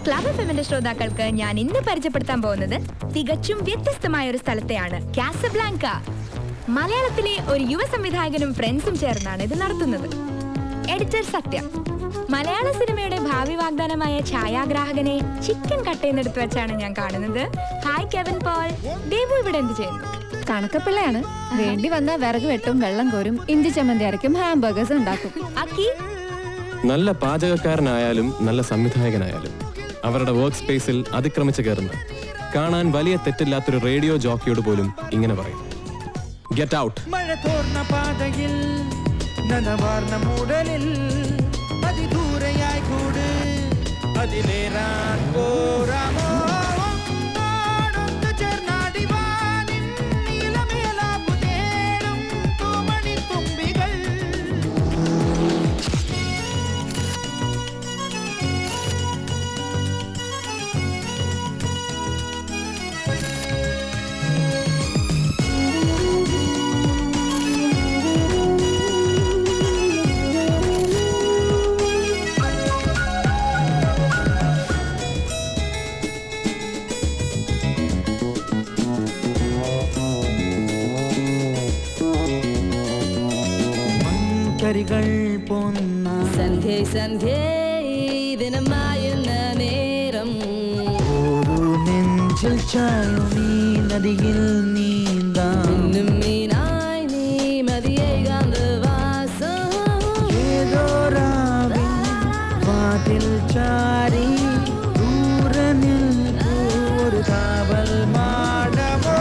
Club എഫ്എമ്മിന്റെ ശ്രോതാക്കൾക്ക് ഞാൻ ഇന്ന് പരിചയപ്പെടുത്താൻ പോകുന്നത് തികച്ചും വ്യത്യസ്തമായ ഒരു സ്ഥലത്തെയാണ്, കാസബ്ലാങ്ക. മലയാളത്തിലെ ഒരു യുവ സംവിധായകനും ഫ്രണ്ട്സും ചേർന്നാണ് ഇത് നടത്തുന്നത്. എഡിറ്റർ സത്യ. മലയാള സിനിമയുടെ ഭാവി വാഗ്ദാനമായ ഛായാഗ്രാഹകനെ ചിക്കൻ കട്ടയെന്നെടുത്ത് വെച്ചാണ് ഞാൻ കാണുന്നത്. Hi Kevin Paul. ദേവു ഇവിടെ എന്ത് ചെയ്യുന്നു? കണക്കപ്പിള്ളയാണ്. വേണ്ടി വന്ന വിറക് വെട്ടും, വെള്ളം കോരും, ഇഞ്ചി ചമ്മന്തി അരയ്ക്കും, ഹാംബർഗേഴ്സ് ഉണ്ടാക്കും. അക്കി നല്ല പാചകക്കാരനായാലും നല്ല സംവിധായകനായാലും അവരുടെ വർക്ക് സ്പേസിൽ അതിക്രമിച്ച് കയറുന്ന കാണാൻ വലിയ തെറ്റില്ലാത്തൊരു റേഡിയോ ജോക്കിയോട് പോലും ഇങ്ങനെ പറയും, ഗെറ്റ് ഔട്ട്. മഴ തോർന്ന പാതയിൽ നനവാർന്ന മൂടലിൽ അതിദൂരയായി കൂട് അതിലേറാൻ പോരാമോ സന്ധ്യ സന്ധ്യ ദിനമായുന്ന നേരം ഒരു നെഞ്ചിൽ ചായും നീ നദിയിൽ നീന്താം മീനായി നീ മതിയേകാന്ത വാസം ഏതോ രാവിൽ വാതിൽ ചാരി ദൂരനിൽ ഒരു കാവൽ മാടമോ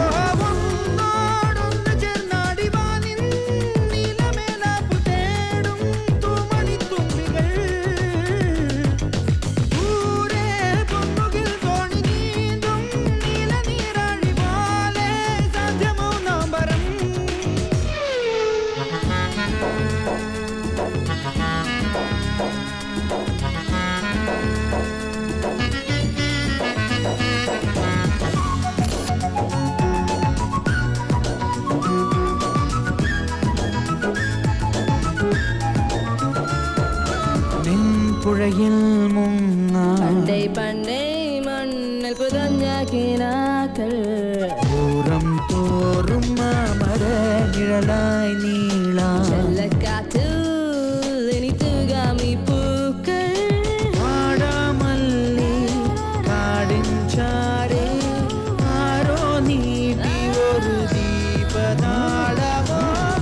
പുഴയിൽ പണ്ടേ പണ്ടേ മണ്ണിൽ പുതഞ്ഞ കിനാക്കൾ ദൂരം തോറും മര നിഴലായി നീളാകാറ്റ് എനിത്തുകാമി പൂക്കൾ വാടാമല്ലി കാടിൻ ചാരേ ആരോ നീട്ടി ഒരു ദീപനാളമോ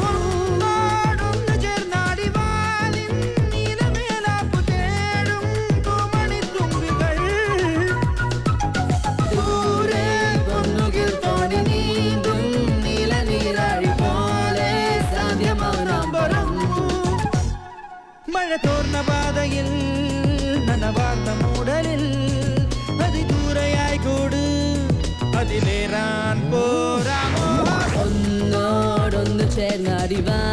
മഴ തോർന്ന പാതയിൽ നനവാർന്ന മൂടലിൽ അതിദൂരയായി കൂട് അതിലേറാൻ പോരാമോ ഒന്നോടൊന്ന് ചേർന്നടിവാ